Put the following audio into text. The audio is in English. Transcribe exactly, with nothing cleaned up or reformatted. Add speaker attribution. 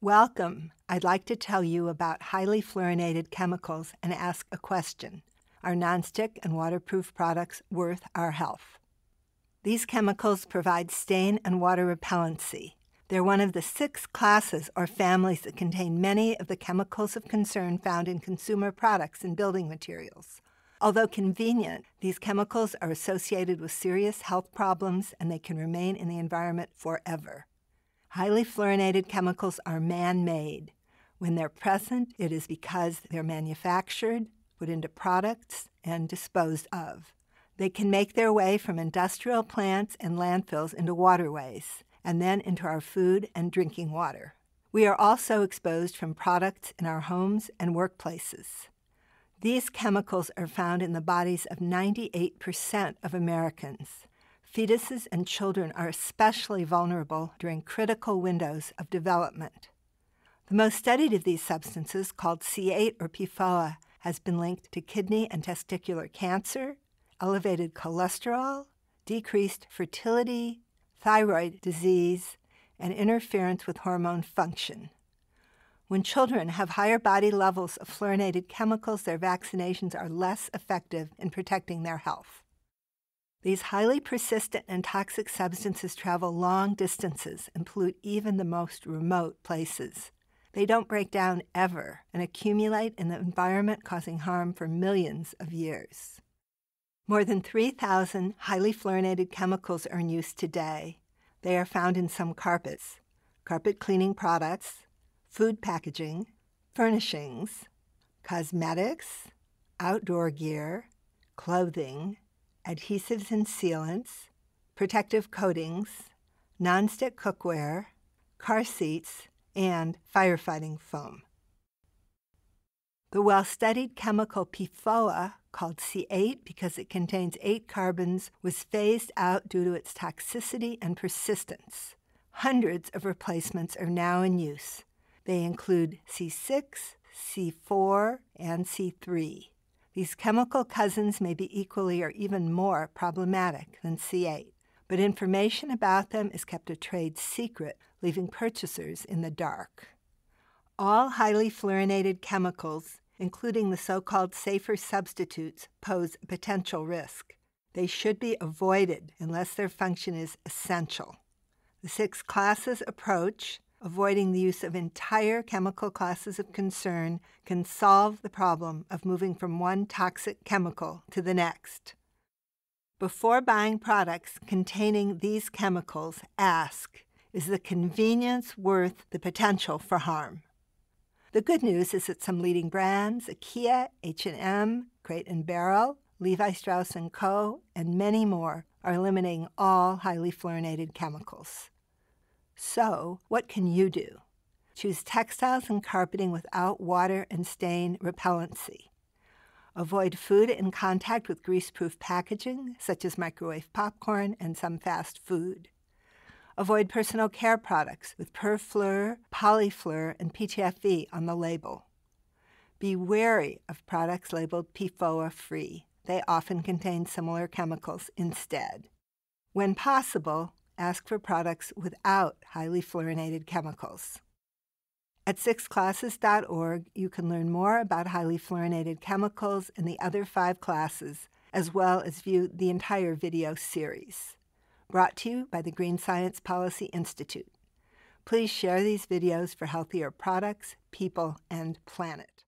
Speaker 1: Welcome. I'd like to tell you about highly fluorinated chemicals and ask a question. Are nonstick and waterproof products worth our health? These chemicals provide stain and water repellency. They're one of the six classes or families that contain many of the chemicals of concern found in consumer products and building materials. Although convenient, these chemicals are associated with serious health problems and they can remain in the environment forever. Highly fluorinated chemicals are man-made. When they're present, it is because they're manufactured, put into products, and disposed of. They can make their way from industrial plants and landfills into waterways, and then into our food and drinking water. We are also exposed from products in our homes and workplaces. These chemicals are found in the bodies of ninety-eight percent of Americans. Fetuses and children are especially vulnerable during critical windows of development. The most studied of these substances, called C eight or P F O A, has been linked to kidney and testicular cancer, elevated cholesterol, decreased fertility, thyroid disease, and interference with hormone function. When children have higher body levels of fluorinated chemicals, their vaccinations are less effective in protecting their health. These highly persistent and toxic substances travel long distances and pollute even the most remote places. They don't break down ever and accumulate in the environment, causing harm for millions of years. More than three thousand highly fluorinated chemicals are in use today. They are found in some carpets, carpet cleaning products, food packaging, furnishings, cosmetics, outdoor gear, clothing, adhesives and sealants, protective coatings, nonstick cookware, car seats, and firefighting foam. The well-studied chemical P F O A, called C eight because it contains eight carbons, was phased out due to its toxicity and persistence. Hundreds of replacements are now in use. They include C six, C four, and C three. These chemical cousins may be equally or even more problematic than C eight, but information about them is kept a trade secret, leaving purchasers in the dark. All highly fluorinated chemicals, including the so-called safer substitutes, pose a potential risk. They should be avoided unless their function is essential. The six classes approach, avoiding the use of entire chemical classes of concern, can solve the problem of moving from one toxic chemical to the next. Before buying products containing these chemicals, ask, is the convenience worth the potential for harm? The good news is that some leading brands, IKEA, H and M, Crate and Barrel, Levi Strauss and Co., and many more, are eliminating all highly fluorinated chemicals. So, what can you do? Choose textiles and carpeting without water and stain repellency. Avoid food in contact with grease-proof packaging, such as microwave popcorn and some fast food. Avoid personal care products with perfluor, polyfluor, and P T F E on the label. Be wary of products labeled P F O A-free. They often contain similar chemicals instead. When possible, ask for products without highly fluorinated chemicals. At six classes dot org, you can learn more about highly fluorinated chemicals and the other five classes, as well as view the entire video series. Brought to you by the Green Science Policy Institute. Please share these videos for healthier products, people, and planet.